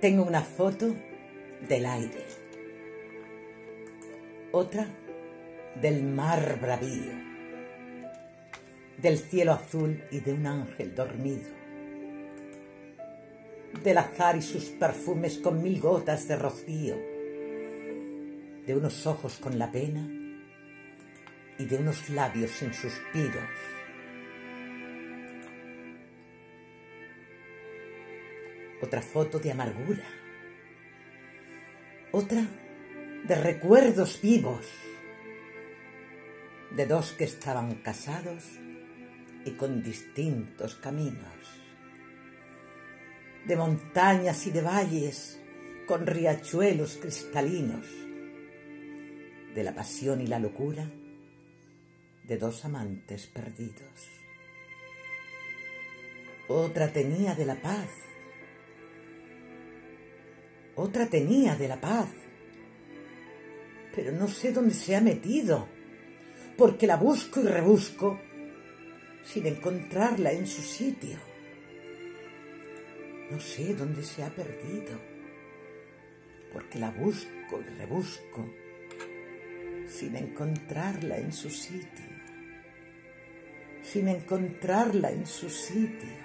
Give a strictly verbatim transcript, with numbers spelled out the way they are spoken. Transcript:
Tengo una foto del aire, otra del mar bravío, del cielo azul y de un ángel dormido, del azar y sus perfumes con mil gotas de rocío, de unos ojos con la pena y de unos labios sin suspiros. Otra foto de amargura, otra de recuerdos vivos, de dos que estaban casados y con distintos caminos, de montañas y de valles con riachuelos cristalinos, de la pasión y la locura de dos amantes perdidos. Otra tenía de la paz, otra tenía de la paz, pero no sé dónde se ha metido, porque la busco y rebusco sin encontrarla en su sitio. No sé dónde se ha perdido, porque la busco y rebusco sin encontrarla en su sitio, sin encontrarla en su sitio.